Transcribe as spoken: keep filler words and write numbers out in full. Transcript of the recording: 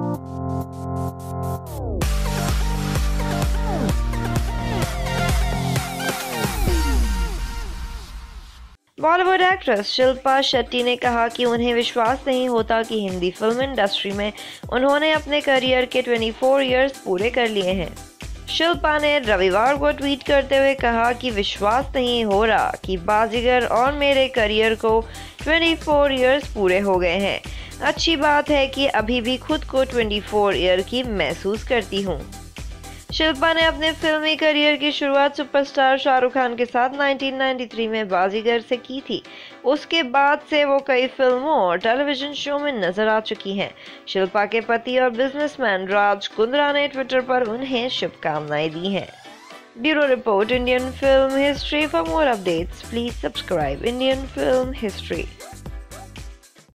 Bollywood actress Shilpa Shetty ने कहा कि उन्हें विश्वास नहीं होता कि हिंदी फिल्म इंडस्ट्री में उन्होंने अपने करियर के चौबीस इयर्स पूरे कर लिए हैं। शिल्पा ने रविवार को ट्वीट करते हुए कहा कि विश्वास नहीं हो रहा कि बाजीगर और मेरे करियर को चौबीस इयर्स पूरे हो गए हैं। अच्छी बात है कि अभी भी खुद को चौबीस ईयर की महसूस करती हूँ। शिल्पा ने अपने फिल्मी करियर की शुरुआत सुपरस्टार शाहरुख खान के साथ उन्नीस सौ तिरानवे में बाजीगर से की थी। उसके बाद से वो कई फिल्मों और टेलीविजन शो में नजर आ चुकी हैं। शिल्पा के पति और बिजनेसमैन राज कुंद्रा ने ट्विटर पर उन्हें शुभकामनाएं दी हैं। Bureau report, Indian film history. For more updates please subscribe Indian film history.